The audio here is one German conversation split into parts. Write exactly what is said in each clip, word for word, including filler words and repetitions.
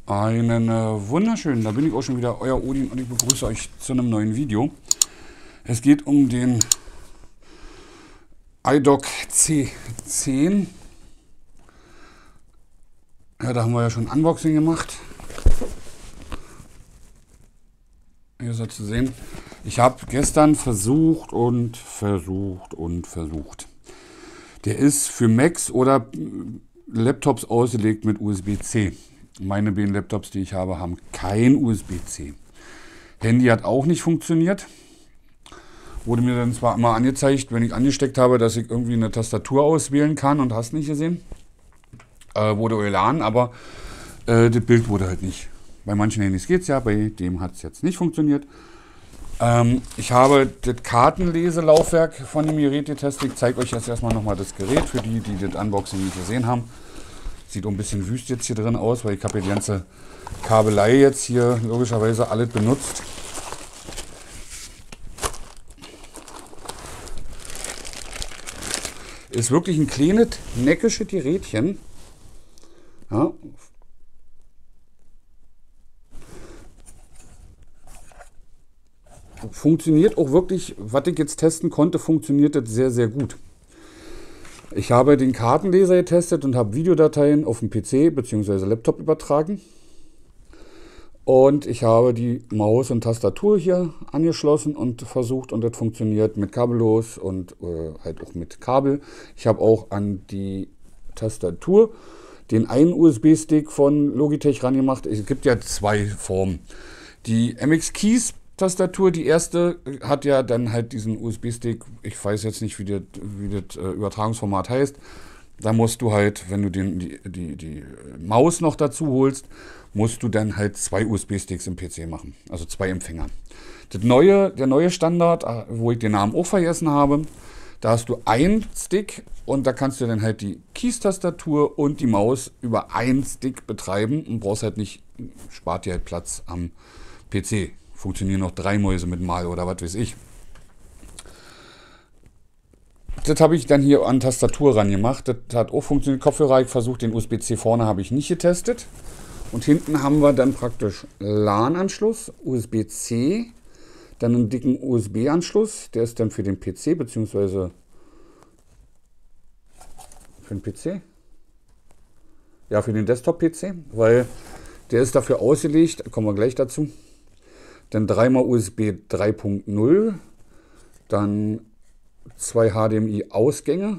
Einen äh, wunderschönen, da bin ich auch schon wieder, euer Odin, und ich begrüße euch zu einem neuen Video. Es geht um den iDock C zehn. Ja, da haben wir ja schon ein Unboxing gemacht. Hier seid zu sehen. Ich habe gestern versucht und versucht und versucht. Der ist für Macs oder Laptops ausgelegt mit U S B C. Meine beiden Laptops, die ich habe, haben kein U S B C. Handy hat auch nicht funktioniert. Wurde mir dann zwar immer angezeigt, wenn ich angesteckt habe, dass ich irgendwie eine Tastatur auswählen kann und hast nicht gesehen. Äh, wurde geladen, aber äh, das Bild wurde halt nicht. Bei manchen Handys geht es ja, bei dem hat es jetzt nicht funktioniert. Ähm, ich habe das Kartenleselaufwerk von dem Gerät getestet. Ich zeige euch jetzt erstmal nochmal das Gerät, für die, die das Unboxing nicht gesehen haben. Sieht auch ein bisschen wüst jetzt hier drin aus, weil ich habe hier die ganze Kabelei jetzt hier logischerweise alles benutzt. Ist wirklich ein kleines, neckisches Gerätchen. Ja. Funktioniert auch wirklich, was ich jetzt testen konnte, funktioniert das sehr, sehr gut. Ich habe den Kartenleser getestet und habe Videodateien auf dem P C bzw. Laptop übertragen. Und ich habe die Maus und Tastatur hier angeschlossen und versucht, und das funktioniert mit kabellos und äh, halt auch mit Kabel. Ich habe auch an die Tastatur den einen U S B-Stick von Logitech rangemacht. Es gibt ja zwei Formen. Die M X Keys Tastatur, die erste, hat ja dann halt diesen U S B-Stick, ich weiß jetzt nicht, wie das, wie das äh, Übertragungsformat heißt. Da musst du halt, wenn du den, die, die, die Maus noch dazu holst, musst du dann halt zwei U S B-Sticks im P C machen, also zwei Empfänger. Das neue, der neue Standard, wo ich den Namen auch vergessen habe, da hast du einen Stick und da kannst du dann halt die Keys-Tastatur und die Maus über einen Stick betreiben und brauchst halt nicht, spart dir halt Platz am P C. Funktionieren noch drei Mäuse mit Mal oder was weiß ich. Das habe ich dann hier an Tastatur ran gemacht. Das hat auch funktioniert. Kopfhörer, ich versucht, den U S B C vorne habe ich nicht getestet. Und hinten haben wir dann praktisch LAN-Anschluss, U S B C, dann einen dicken U S B-Anschluss. Der ist dann für den P C, beziehungsweise für den P C? Ja, für den Desktop-P C, weil der ist dafür ausgelegt, da kommen wir gleich dazu. Dann dreimal U S B drei Punkt null, dann zwei H D M I-Ausgänge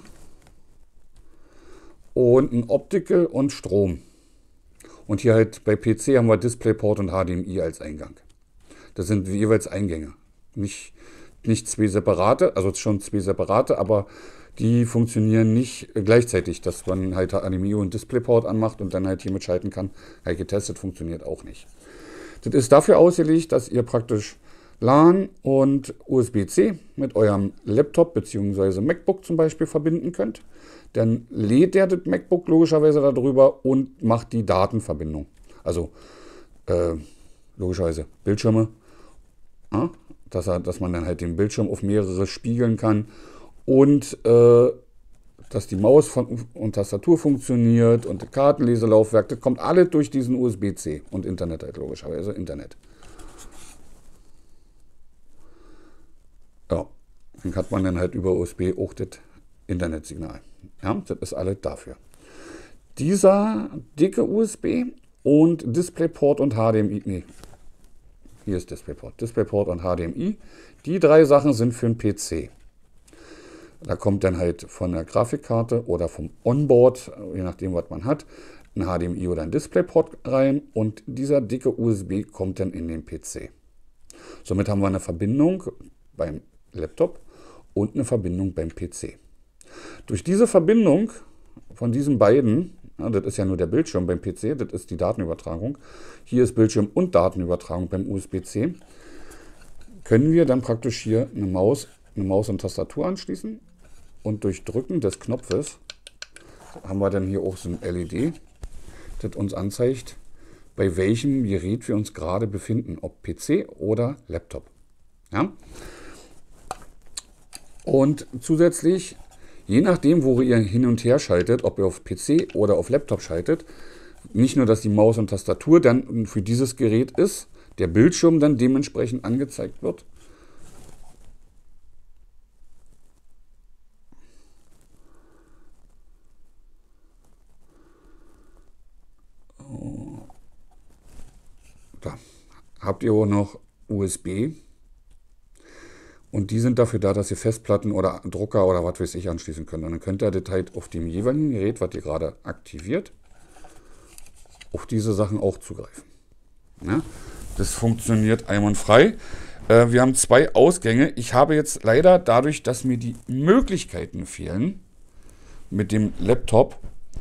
und ein Optical und Strom. Und hier halt bei P C haben wir DisplayPort und H D M I als Eingang. Das sind jeweils Eingänge. Nicht, nicht zwei separate, also schon zwei separate, aber die funktionieren nicht gleichzeitig, dass man halt H D M I und DisplayPort anmacht und dann halt hiermit schalten kann. Halt getestet, funktioniert auch nicht. Das ist dafür ausgelegt, dass ihr praktisch LAN und U S B C mit eurem Laptop bzw. MacBook zum Beispiel verbinden könnt. Dann lädt der das MacBook logischerweise darüber und macht die Datenverbindung. Also äh, logischerweise Bildschirme, ja, dass, er, dass man dann halt den Bildschirm auf mehrere spiegeln kann und äh, dass die Maus von, und Tastatur funktioniert und das Kartenleselaufwerk, das kommt alles durch diesen U S B C und Internet halt logischerweise, Internet. Ja, dann hat man dann halt über U S B auch das Internetsignal. Ja, das ist alles dafür. Dieser dicke U S B und DisplayPort und H D M I, nee, hier ist DisplayPort, DisplayPort und H D M I, die drei Sachen sind für den P C. Da kommt dann halt von der Grafikkarte oder vom Onboard, je nachdem, was man hat, ein H D M I oder ein DisplayPort rein und dieser dicke U S B kommt dann in den P C. Somit haben wir eine Verbindung beim Laptop und eine Verbindung beim P C. Durch diese Verbindung von diesen beiden, ja, das ist ja nur der Bildschirm beim P C, das ist die Datenübertragung, hier ist Bildschirm und Datenübertragung beim U S B C, können wir dann praktisch hier eine Maus, eine Maus und Tastatur anschließen. Und durch Drücken des Knopfes haben wir dann hier auch so ein L E D, das uns anzeigt, bei welchem Gerät wir uns gerade befinden, ob P C oder Laptop. Ja? Und zusätzlich, je nachdem, wo ihr hin und her schaltet, ob ihr auf P C oder auf Laptop schaltet, nicht nur, dass die Maus und Tastatur dann für dieses Gerät ist, der Bildschirm dann dementsprechend angezeigt wird. Da habt ihr auch noch U S B. Und die sind dafür da, dass ihr Festplatten oder Drucker oder was weiß ich anschließen könnt. Und dann könnt ihr das halt auf dem jeweiligen Gerät, was ihr gerade aktiviert, auf diese Sachen auch zugreifen. Ja, das funktioniert einwandfrei. Äh, wir haben zwei Ausgänge. Ich habe jetzt leider dadurch, dass mir die Möglichkeiten fehlen, mit dem Laptop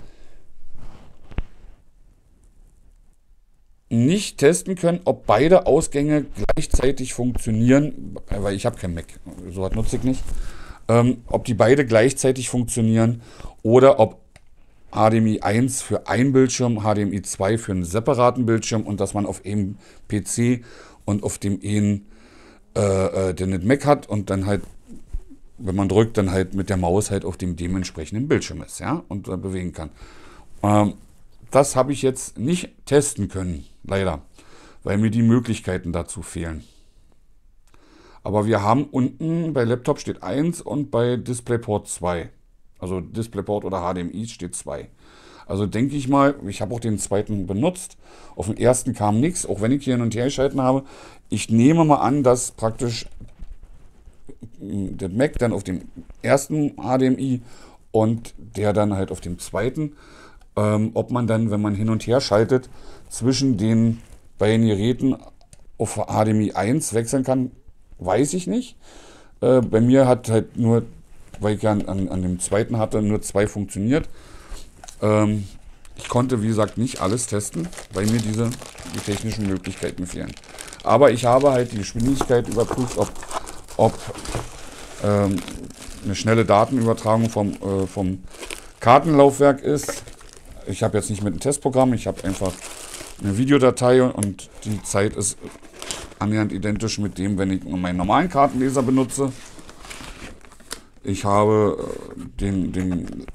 nicht testen können, ob beide Ausgänge gleichzeitig funktionieren, weil ich habe kein Mac, so was nutze ich nicht, ähm, ob die beide gleichzeitig funktionieren oder ob H D M I eins für einen Bildschirm, H D M I zwei für einen separaten Bildschirm und dass man auf einem P C und auf dem einen äh, den Mac hat und dann halt, wenn man drückt, dann halt mit der Maus halt auf dem dementsprechenden Bildschirm ist, ja, und äh, bewegen kann. Ähm, Das habe ich jetzt nicht testen können, leider, weil mir die Möglichkeiten dazu fehlen. Aber wir haben unten, bei Laptop steht eins und bei DisplayPort zwei. Also DisplayPort oder H D M I steht zwei. Also denke ich mal, ich habe auch den zweiten benutzt. Auf den ersten kam nichts, auch wenn ich hier hin und her geschalten habe. Ich nehme mal an, dass praktisch der Mac dann auf dem ersten H D M I und der dann halt auf dem zweiten. Ähm, ob man dann, wenn man hin und her schaltet, zwischen den beiden Geräten auf H D M I eins wechseln kann, weiß ich nicht. Äh, bei mir hat halt nur, weil ich ja an, an dem zweiten hatte, nur zwei funktioniert. Ähm, ich konnte, wie gesagt, nicht alles testen, weil mir diese die technischen Möglichkeiten fehlen. Aber ich habe halt die Geschwindigkeit überprüft, ob, ob ähm, eine schnelle Datenübertragung vom, äh, vom Kartenlaufwerk ist. Ich habe jetzt nicht mit einem Testprogramm, ich habe einfach eine Videodatei und die Zeit ist annähernd identisch mit dem, wenn ich meinen normalen Kartenleser benutze. Ich habe den, den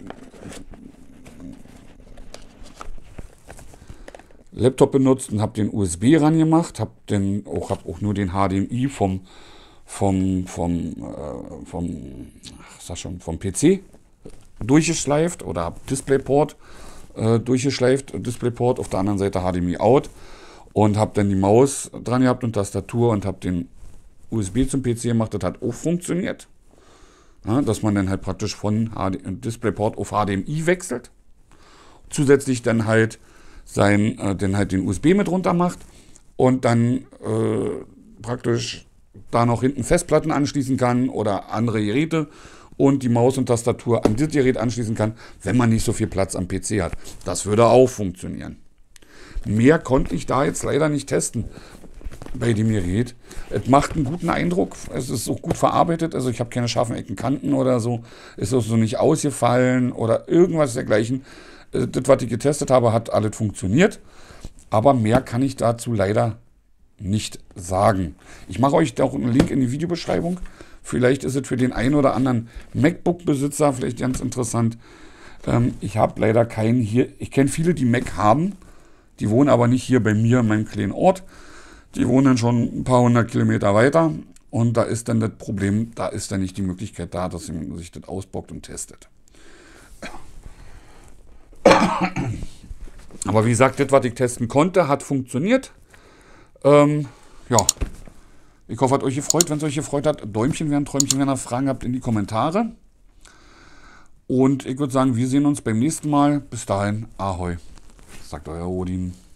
Laptop benutzt und habe den U S B ran gemacht, habe den auch, hab auch nur den H D M I vom, vom, vom, äh, vom, ach, sag schon, vom P C durchgeschleift oder habe DisplayPort durchgeschleift, DisplayPort, auf der anderen Seite H D M I out und habe dann die Maus dran gehabt und Tastatur und habe den U S B zum P C gemacht. Das hat auch funktioniert, ja, dass man dann halt praktisch von H D DisplayPort auf H D M I wechselt, zusätzlich dann halt sein, äh, dann halt den U S B mit runter macht und dann äh, praktisch da noch hinten Festplatten anschließen kann oder andere Geräte und die Maus und Tastatur an das Gerät anschließen kann, wenn man nicht so viel Platz am P C hat. Das würde auch funktionieren. Mehr konnte ich da jetzt leider nicht testen bei dem Gerät. Es macht einen guten Eindruck. Es ist auch gut verarbeitet. Also ich habe keine scharfen Ecken, Kanten oder so. Ist auch so nicht ausgefallen oder irgendwas dergleichen. Das, was ich getestet habe, hat alles funktioniert. Aber mehr kann ich dazu leider nicht sagen. Ich mache euch auch einen Link in die Videobeschreibung. Vielleicht ist es für den einen oder anderen MacBook-Besitzer vielleicht ganz interessant. Ähm, ich habe leider keinen hier. Ich kenne viele, die Mac haben. Die wohnen aber nicht hier bei mir in meinem kleinen Ort. Die wohnen schon ein paar hundert Kilometer weiter. Und da ist dann das Problem, da ist dann nicht die Möglichkeit da, dass man sich das ausbockt und testet. Aber wie gesagt, das, was ich testen konnte, hat funktioniert. Ähm, ja. Ich hoffe, hat euch gefreut. Wenn es euch gefreut hat, Däumchen wären, Träumchen, wenn ihr Fragen habt, in die Kommentare. Und ich würde sagen, wir sehen uns beim nächsten Mal. Bis dahin, Ahoi, sagt euer Odin.